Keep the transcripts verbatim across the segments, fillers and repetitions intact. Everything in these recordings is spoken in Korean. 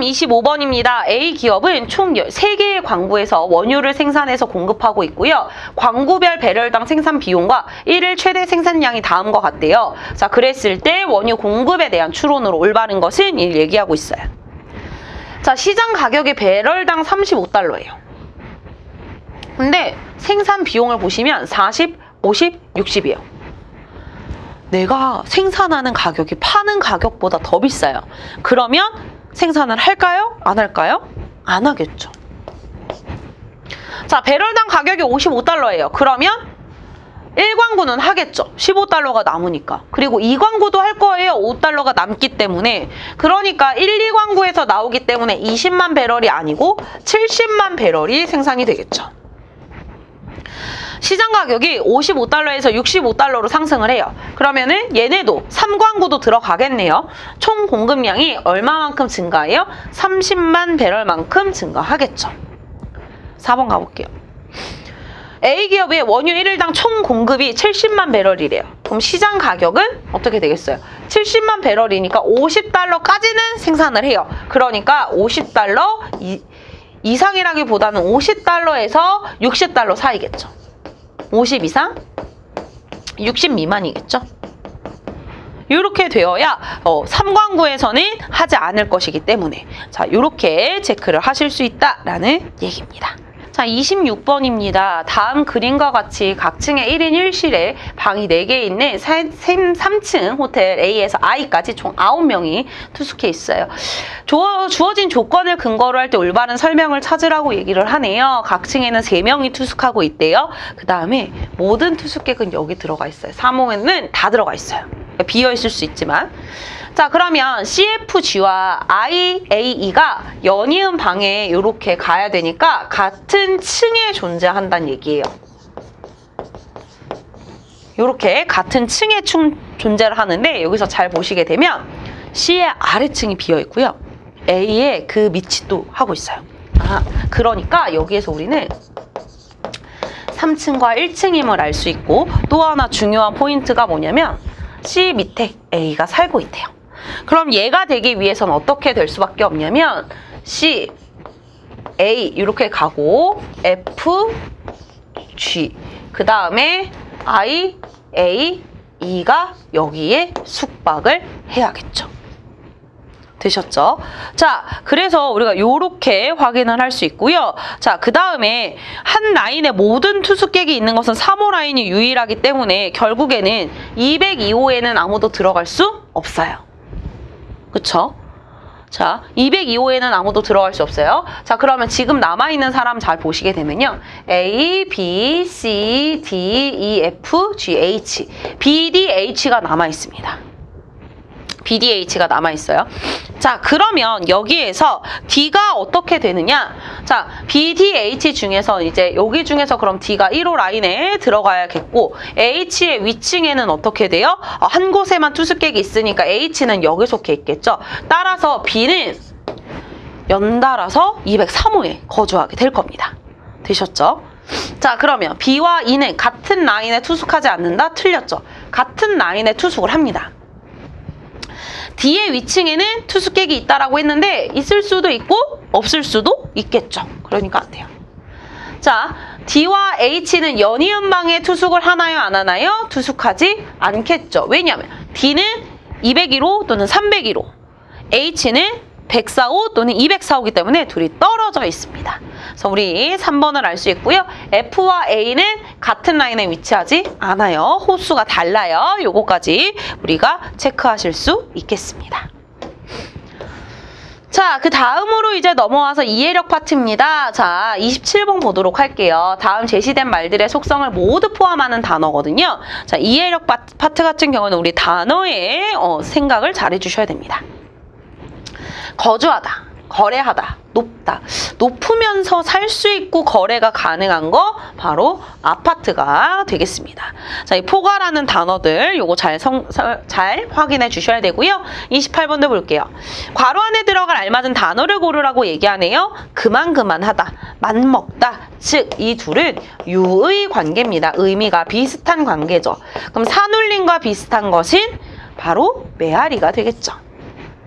이십오 번입니다. A기업은 총 세 개의 광구에서 원유를 생산해서 공급하고 있고요. 광구별 배럴당 생산 비용과 일일 최대 생산량이 다음과 같대요. 자, 그랬을 때 원유 공급에 대한 추론으로 올바른 것은 일 얘기하고 있어요. 자, 시장 가격이 배럴당 삼십오 달러예요. 근데 생산 비용을 보시면 사십, 오십, 육십이에요. 내가 생산하는 가격이 파는 가격보다 더 비싸요. 그러면 생산을 할까요? 안 할까요? 안 하겠죠. 자, 배럴당 가격이 오십오 달러예요. 그러면 일 광구는 하겠죠. 십오 달러가 남으니까. 그리고 이 광구도 할 거예요. 오 달러가 남기 때문에. 그러니까 일, 이 광구에서 나오기 때문에 이십만 배럴이 아니고 칠십만 배럴이 생산이 되겠죠. 시장 가격이 오십오 달러에서 육십오 달러로 상승을 해요. 그러면은 얘네도 삼 광구도 들어가겠네요. 총 공급량이 얼마만큼 증가해요? 삼십만 배럴만큼 증가하겠죠. 사 번 가볼게요. A기업의 원유 일일당 총 공급이 칠십만 배럴이래요. 그럼 시장 가격은 어떻게 되겠어요? 칠십만 배럴이니까 오십 달러까지는 생산을 해요. 그러니까 오십 달러 이, 이상이라기보다는 오십 달러에서 육십 달러 사이겠죠. 오십 이상, 육십 미만이겠죠. 이렇게 되어야 어, 삼 광구에서는 하지 않을 것이기 때문에 자, 이렇게 체크를 하실 수 있다라는 얘기입니다. 자, 이십육 번입니다. 다음 그림과 같이 각 층에 일 인 일 실에 방이 네 개 있는 삼 층 호텔 A에서 I까지 총 아홉 명이 투숙해 있어요. 주어, 주어진 조건을 근거로 할 때 올바른 설명을 찾으라고 얘기를 하네요. 각 층에는 세 명이 투숙하고 있대요. 그 다음에 모든 투숙객은 여기 들어가 있어요. 삼 호에는 다 들어가 있어요. 비어 있을 수 있지만. 자, 그러면 씨에프지와 아이에이이가 연이은 방에 이렇게 가야 되니까 같은 층에 존재한다는 얘기예요. 이렇게 같은 층에 충, 존재를 하는데 여기서 잘 보시게 되면 C의 아래층이 비어 있고요. A의 그 밑이 또 하고 있어요. 아, 그러니까 여기에서 우리는 삼 층과 일 층임을 알 수 있고 또 하나 중요한 포인트가 뭐냐면 C 밑에 A가 살고 있대요. 그럼 얘가 되기 위해서는 어떻게 될 수밖에 없냐면 C, A 이렇게 가고 F, G 그 다음에 I, A, E가 여기에 숙박을 해야겠죠. 되셨죠? 자, 그래서 우리가 이렇게 확인을 할 수 있고요. 자, 그 다음에 한 라인에 모든 투숙객이 있는 것은 삼 호 라인이 유일하기 때문에 결국에는 이백이 호에는 아무도 들어갈 수 없어요. 그쵸? 자, 이백이 호에는 아무도 들어갈 수 없어요. 자, 그러면 지금 남아있는 사람 잘 보시게 되면요. A, B, C, D, E, F, G, H. B, D, H가 남아있습니다. B, D, H가 남아있어요. 자, 그러면 여기에서 D가 어떻게 되느냐? 자, B, D, H 중에서 이제 여기 중에서 그럼 D가 일 호 라인에 들어가야겠고 H의 위층에는 어떻게 돼요? 어, 한 곳에만 투숙객이 있으니까 H는 여기 속해 있겠죠. 따라서 B는 연달아서 이백삼 호에 거주하게 될 겁니다. 되셨죠? 자, 그러면 B와 E는 같은 라인에 투숙하지 않는다? 틀렸죠? 같은 라인에 투숙을 합니다. D의 위층에는 투숙객이 있다라고 했는데 있을 수도 있고 없을 수도 있겠죠. 그러니까 안 돼요. 자, D와 H는 연이은 방에 투숙을 하나요? 안 하나요? 투숙하지 않겠죠. 왜냐하면 D는 이백일 호 또는 삼백일 호, H는 백사 호 또는 이백사 호이기 때문에 둘이 떨어져 있습니다. 그래서 우리 삼 번을 알 수 있고요. F와 A는 같은 라인에 위치하지 않아요. 호수가 달라요. 요거까지 우리가 체크하실 수 있겠습니다. 자, 그 다음으로 이제 넘어와서 이해력 파트입니다. 자, 이십칠 번 보도록 할게요. 다음 제시된 말들의 속성을 모두 포함하는 단어거든요. 자, 이해력 파트 같은 경우는 우리 단어의 어, 생각을 잘 해주셔야 됩니다. 거주하다, 거래하다, 높다. 높으면서 살 수 있고 거래가 가능한 거 바로 아파트가 되겠습니다. 자, 이 포괄하는 단어들 요거 잘, 성, 잘 확인해 주셔야 되고요. 이십팔 번도 볼게요. 괄호 안에 들어갈 알맞은 단어를 고르라고 얘기하네요. 그만 그만하다, 맞먹다. 즉, 이 둘은 유의 관계입니다. 의미가 비슷한 관계죠. 그럼 산울림과 비슷한 것은 바로 메아리가 되겠죠.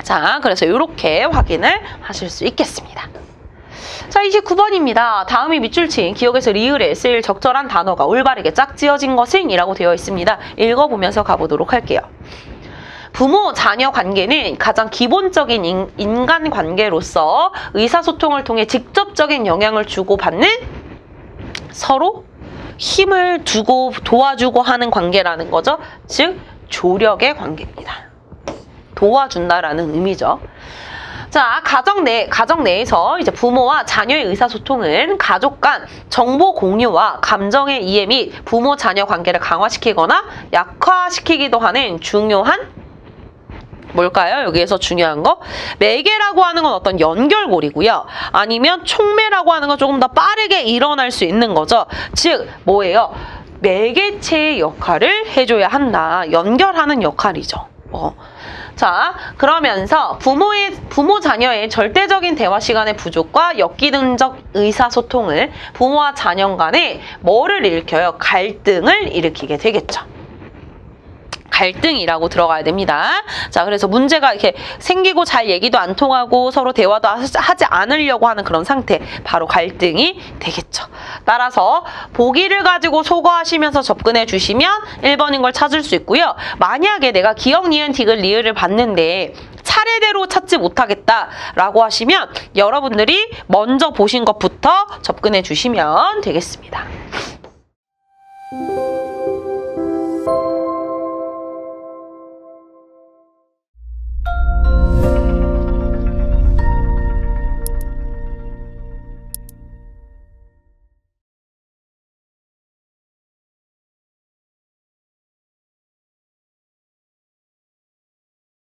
자, 그래서 이렇게 확인을 하실 수 있겠습니다. 자, 이십구 번입니다. 다음이 밑줄친 기억에서 리을에 쓰일 적절한 단어가 올바르게 짝지어진 것은? 이라고 되어 있습니다. 읽어보면서 가보도록 할게요. 부모, 자녀 관계는 가장 기본적인 인, 인간관계로서 의사소통을 통해 직접적인 영향을 주고받는 서로 힘을 두고 도와주고 하는 관계라는 거죠. 즉, 조력의 관계입니다. 도와준다라는 의미죠. 자, 가정 내, 가정 내에서 이제 부모와 자녀의 의사소통은 가족 간 정보 공유와 감정의 이해 및 부모 자녀 관계를 강화시키거나 약화시키기도 하는 중요한 뭘까요? 여기에서 중요한 거? 매개라고 하는 건 어떤 연결고리고요. 아니면 촉매라고 하는 건 조금 더 빠르게 일어날 수 있는 거죠. 즉, 뭐예요? 매개체의 역할을 해줘야 한다. 연결하는 역할이죠. 어. 자, 그러면서 부모의, 부모 자녀의 절대적인 대화 시간의 부족과 엽기능적 의사소통을 부모와 자녀 간에 뭐를 일으켜요? 갈등을 일으키게 되겠죠. 갈등이라고 들어가야 됩니다. 자, 그래서 문제가 이렇게 생기고 잘 얘기도 안 통하고 서로 대화도 하지 않으려고 하는 그런 상태, 바로 갈등이 되겠죠. 따라서 보기를 가지고 소거하시면서 접근해 주시면 일 번인 걸 찾을 수 있고요. 만약에 내가 기억, 니은, 디귿, 리을을 봤는데 차례대로 찾지 못하겠다라고 하시면 여러분들이 먼저 보신 것부터 접근해 주시면 되겠습니다.